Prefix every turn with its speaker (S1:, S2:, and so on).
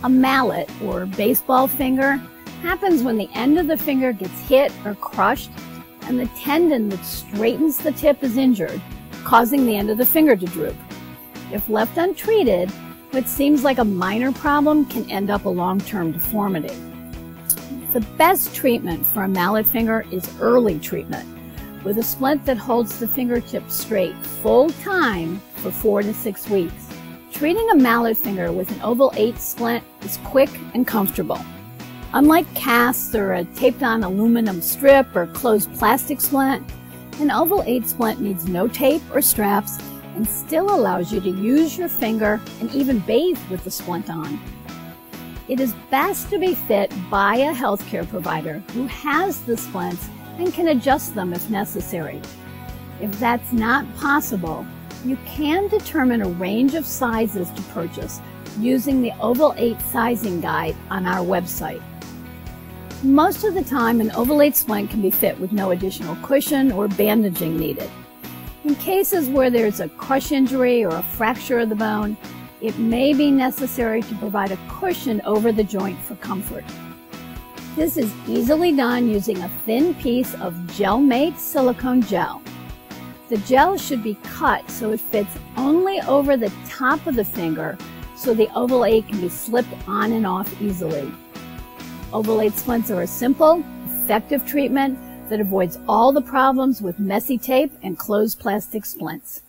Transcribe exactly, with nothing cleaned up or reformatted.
S1: A mallet, or baseball finger, happens when the end of the finger gets hit or crushed and the tendon that straightens the tip is injured, causing the end of the finger to droop. If left untreated, what seems like a minor problem can end up a long-term deformity. The best treatment for a mallet finger is early treatment, with a splint that holds the fingertip straight full time for four to six weeks. Treating a mallet finger with an Oval eight splint is quick and comfortable. Unlike casts or a taped-on aluminum strip or closed plastic splint, an Oval eight splint needs no tape or straps and still allows you to use your finger and even bathe with the splint on. It is best to be fit by a healthcare provider who has the splints and can adjust them if necessary. If that's not possible, you can determine a range of sizes to purchase using the Oval eight sizing guide on our website. Most of the time, an Oval eight splint can be fit with no additional cushion or bandaging needed. In cases where there's a crush injury or a fracture of the bone, it may be necessary to provide a cushion over the joint for comfort. This is easily done using a thin piece of Gel-Mate silicone gel. The gel should be cut so it fits only over the top of the finger so the Oval eight can be slipped on and off easily. Oval eight splints are a simple, effective treatment that avoids all the problems with messy tape and closed plastic splints.